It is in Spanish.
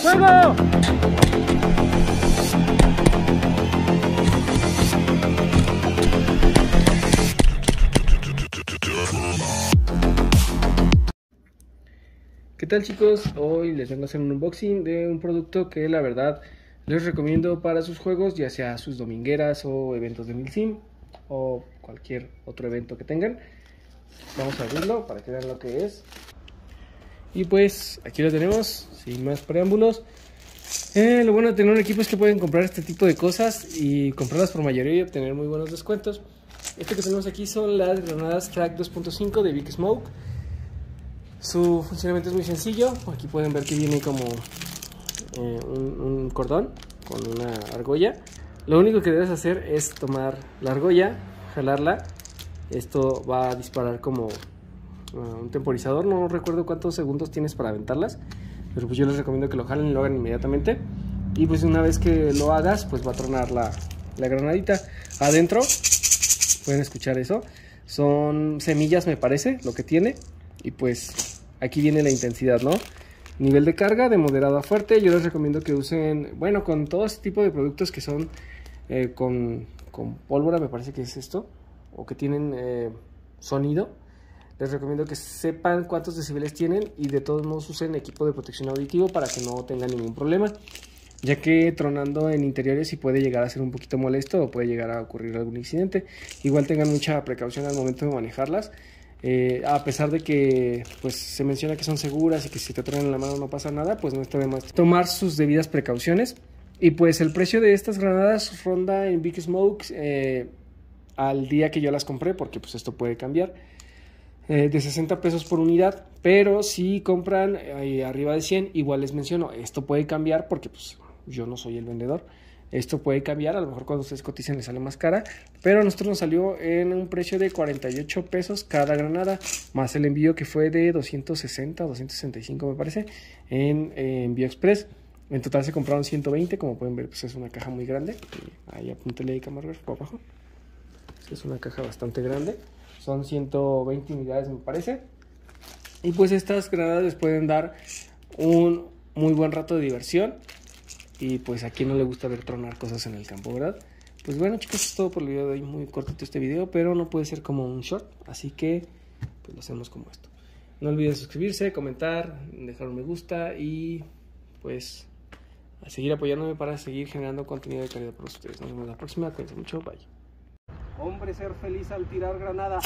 ¡Fuego! ¿Qué tal, chicos? Hoy les vengo a hacer un unboxing de un producto que la verdad les recomiendo para sus juegos, ya sea sus domingueras o eventos de Milsim o cualquier otro evento que tengan. Vamos a abrirlo para que vean lo que es. Y pues aquí lo tenemos, sin más preámbulos. Lo bueno de tener un equipo es que pueden comprar este tipo de cosas y comprarlas por mayoría y obtener muy buenos descuentos. Este que tenemos aquí son las granadas Track 2.5 de Big Smoke. Su funcionamiento es muy sencillo. Aquí pueden ver que viene como un cordón con una argolla. Lo único que debes hacer es tomar la argolla, jalarla. Esto va a disparar como un temporizador. No recuerdo cuántos segundos tienes para aventarlas, pero pues yo les recomiendo que lo jalen y lo hagan inmediatamente. Y pues una vez que lo hagas, pues va a tronar la granadita. Adentro pueden escuchar eso. Son semillas, me parece, lo que tiene. Y pues aquí viene la intensidad, ¿no? Nivel de carga de moderado a fuerte. Yo les recomiendo que usen, bueno, con todo este tipo de productos que son con pólvora, me parece que es esto, o que tienen sonido. Les recomiendo que sepan cuántos decibeles tienen y de todos modos usen equipo de protección auditivo para que no tengan ningún problema, ya que tronando en interiores sí puede llegar a ser un poquito molesto o puede llegar a ocurrir algún incidente. Igual tengan mucha precaución al momento de manejarlas. A pesar de que pues se menciona que son seguras y que si te truenan la mano no pasa nada, pues no está de más tomar sus debidas precauciones. Y pues el precio de estas granadas ronda en Big Smoke al día que yo las compré, porque pues esto puede cambiar, de 60 pesos por unidad. Pero si compran arriba de 100, igual les menciono, esto puede cambiar porque pues yo no soy el vendedor. Esto puede cambiar, a lo mejor cuando ustedes coticen les sale más cara, pero a nosotros nos salió en un precio de 48 pesos cada granada, más el envío que fue de 260 o 265 me parece, en envío express. En total se compraron 120, como pueden ver pues es una caja muy grande. Ahí apúntele ahí, camarógrafo, por abajo. Es una caja bastante grande, son 120 unidades me parece. Y pues estas granadas les pueden dar un muy buen rato de diversión. Y pues a quien no le gusta ver tronar cosas en el campo, ¿verdad? Pues bueno, chicos, es todo por el video de hoy. Muy cortito este video, pero no puede ser como un short, así que pues lo hacemos como esto. No olviden suscribirse, comentar, dejar un me gusta y pues a seguir apoyándome para seguir generando contenido de calidad para ustedes. Nos vemos la próxima, cuídense mucho, bye. Hombre, ser feliz al tirar granada.